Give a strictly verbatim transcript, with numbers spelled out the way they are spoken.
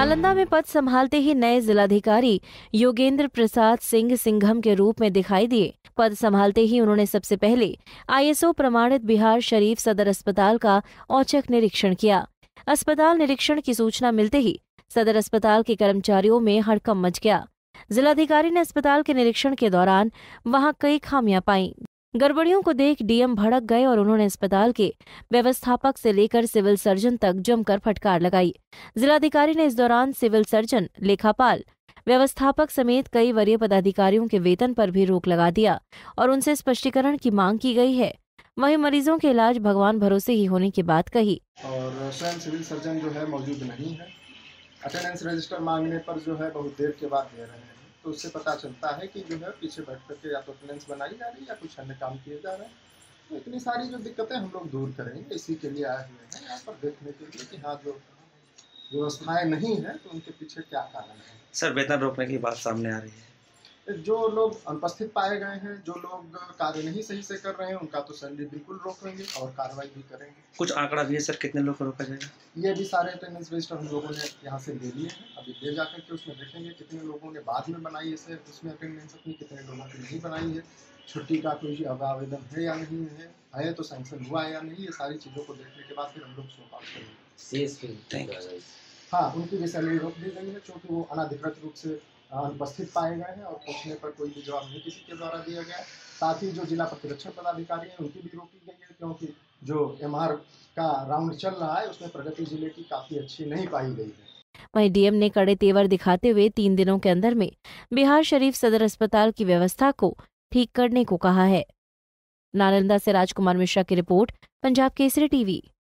नालंदा में पद संभालते ही नए जिलाधिकारी योगेंद्र प्रसाद सिंह सिंघम के रूप में दिखाई दिए। पद संभालते ही उन्होंने सबसे पहले आईएसओ प्रमाणित बिहार शरीफ सदर अस्पताल का औचक निरीक्षण किया। अस्पताल निरीक्षण की सूचना मिलते ही सदर अस्पताल के कर्मचारियों में हड़कंप मच गया। जिलाधिकारी ने अस्पताल के निरीक्षण के दौरान वहां कई खामियां पाईं। गड़बड़ियों को देख डीएम भड़क गए और उन्होंने अस्पताल के व्यवस्थापक से लेकर सिविल सर्जन तक जमकर फटकार लगाई। जिलाधिकारी ने इस दौरान सिविल सर्जन, लेखापाल, व्यवस्थापक समेत कई वरीय पदाधिकारियों के वेतन पर भी रोक लगा दिया और उनसे स्पष्टीकरण की मांग की गई है। वहीं मरीजों के इलाज भगवान भरोसे ही होने की बात कही। और स्वयं सिविल सर्जन जो है मौजूद नहीं है। अटेंडेंस रजिस्टर मांगने पर जो है बहुत देर के बाद दे रहे हैं, तो उससे पता चलता है कि जो है पीछे बैठ करके या तो अटेंडेंस बनाई जा रही है या कुछ अन्य काम किए जा रहे हैं। तो इतनी सारी जो दिक्कतें हम लोग दूर करेंगे, इसी के लिए आए हुए हैं यहाँ पर देखने के लिए कि हाँ जो व्यवस्थाएं नहीं है तो उनके पीछे क्या कारण है। सर, वेतन रोकने की बात सामने आ रही है। जो लोग अनुपस्थित पाए गए हैं, जो लोग कार्य नहीं सही से कर रहे हैं, उनका तो सैलरी बिल्कुल रोकेंगे और कार्रवाई भी करेंगे। कुछ आंकड़ा भी है सर, कितने लोग को रोका जाएगा? ये भी सारे अटेंडेंस रजिस्टर हम लोगों ने यहाँ से ले लिए हैं। अभी ले जाकर के उसमें देखेंगे कितने लोगों ने बाद में बनाई है उसमें अटेंडेंस अपनी, कितने लोगों की नहीं बनाई है, छुट्टी का कोई आवेदन है या नहीं है, है तो सैंक्शन हुआ है या नहीं, ये सारी चीज़ों को देखने के बाद फिर हम लोग शो आउट करेंगे। हाँ, उनकी भी सैलरी रोक दी गई है क्योंकि वो अनाधिकृत रूप से अनुपस्थित पाए गए हैं और पूछने पर कोई भी जवाब नहीं किसी के द्वारा दिया गया। साथ ही जो जिला प्रतिरक्षण पदाधिकारी हैं उनकी भी रोकी गई है क्योंकि जो एमआर का राउंड चल रहा है उसमें प्रगति जिले की काफी अच्छी नहीं पाई गई है। वहीं डीएम ने कड़े तेवर दिखाते हुए तीन दिनों के अंदर में बिहार शरीफ सदर अस्पताल की व्यवस्था को ठीक करने को कहा है। नालंदा से राजकुमार मिश्रा की रिपोर्ट, पंजाब केसरी टीवी।